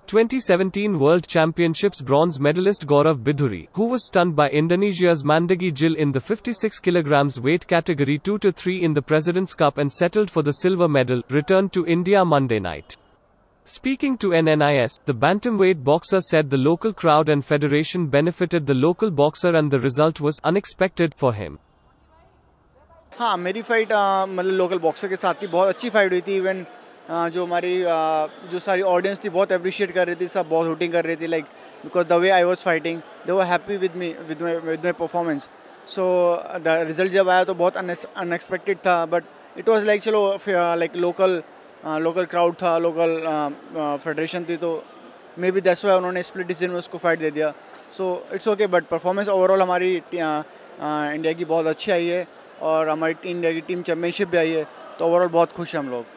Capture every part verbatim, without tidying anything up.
twenty seventeen World Championships bronze medalist Gaurav Bidhuri, who was stunned by Indonesia's Mandagie in the fifty-six kilograms weight category two to three in the President's Cup and settled for the silver medal, returned to India Monday night. Speaking to N N I S, the bantamweight boxer said the local crowd and federation benefited the local boxer and the result was unexpected for him. हाँ, मेरी fight मतलब local boxer के साथ थी, बहुत अच्छी fight हुई थी। इवन जो हमारी जो सारी ऑडियंस थी बहुत अप्रिशिएट कर रही थी, सब बहुत हुटिंग कर रही थी, like because the way I was fighting they were happy with me with my with my performance. So the result जब आया तो बहुत अनएक्सपेक्टेड था, बट इट वाज लाइक चलो लाइक लोकल लोकल क्राउड था, लोकल फेडरेशन थी, तो maybe that's why उन्होंने स्प्लिट डिसीजन में उसको फाइट दे दिया। So it's okay, but performance overall हमारी इंडिया की बहुत अच्छी आई है और हमारी इंडिया की टीम चैम्पियनशिप भी आई है, तो ओवरऑल बहुत खुश हैं हम लोग।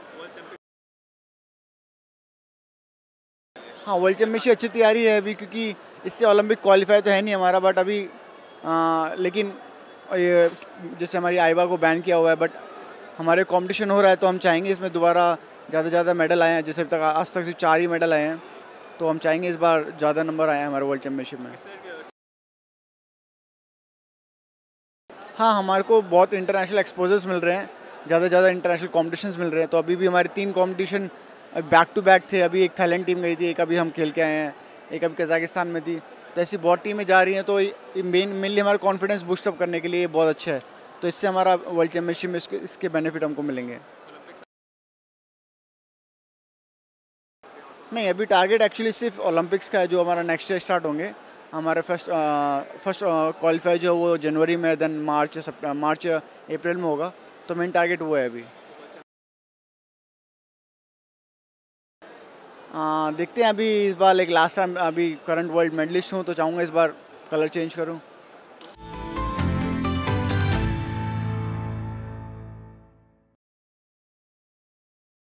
हाँ, वर्ल्ड चैम्पियनशिप अच्छी तैयारी है अभी, क्योंकि इससे ओलंपिक क्वालिफाई तो है नहीं हमारा, बट अभी आ, लेकिन ये जैसे हमारी आईवा को बैन किया हुआ है, बट हमारे कंपटीशन हो रहा है, तो हम चाहेंगे इसमें दोबारा ज़्यादा ज़्यादा मेडल आए हैं। जैसे तक आज तक से चार ही मेडल आए हैं, तो हम चाहेंगे इस बार ज़्यादा नंबर आए हैं हमारे वर्ल्ड चैम्पियनशिप में। हाँ, हमारे को बहुत इंटरनेशनल एक्सपोजर्स मिल रहे हैं, ज़्यादा ज़्यादा इंटरनेशनल कॉम्पिटिशन्स मिल रहे हैं। तो अभी भी हमारे तीन कॉम्पिटिशन बैक टू बैक थे। अभी एक थाईलैंड टीम गई थी, एक अभी हम खेल के आए हैं, एक अभी कजाकिस्तान में थी। तो ऐसी बहुत टीमें जा रही हैं, तो मेन मेनली हमारा कॉन्फिडेंस बूस्ट अप करने के लिए बहुत अच्छा है। तो इससे हमारा वर्ल्ड चैम्पियनशिप में इसके इसके बेनिफिट हमको मिलेंगे। नहीं, अभी टारगेट एक्चुअली सिर्फ ओलंपिक्स का है, जो हमारा नेक्स्ट ईयर स्टार्ट होंगे। हमारा फर्स्ट फर्स्ट क्वालिफाई जो वो जनवरी में, देन मार्च मार्च अप्रैल में होगा, तो मेन टारगेट वो है अभी। आ, देखते हैं अभी इस बार, लाइक लास्ट टाइम अभी करंट वर्ल्ड मेडलिस्ट हूँ, तो चाहूँगा इस बार कलर चेंज करूँ।